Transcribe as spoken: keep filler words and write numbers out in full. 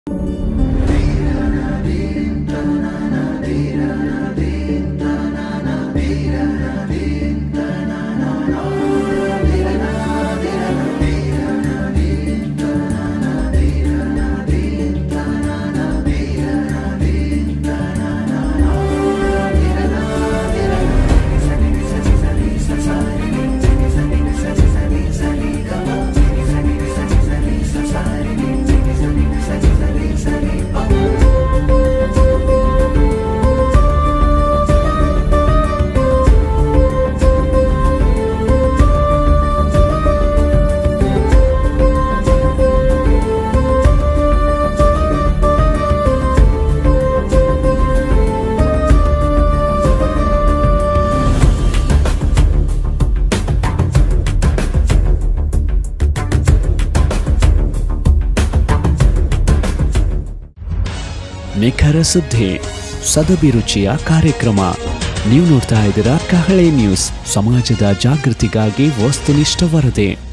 ನಿಖರ ಸುದ್ದಿ ಸದಭಿರುಚಿಯ ಕಾರ್ಯಕ್ರಮ ನೀವು ನೋಡ್ತಾ ಇದ್ದೀರಾ ಕಹಳೆ ನ್ಯೂಸ್, ಸಮಾಜದ ಜಾಗೃತಿಗಾಗಿ ವಸ್ತುನಿಷ್ಠ ವರದಿ.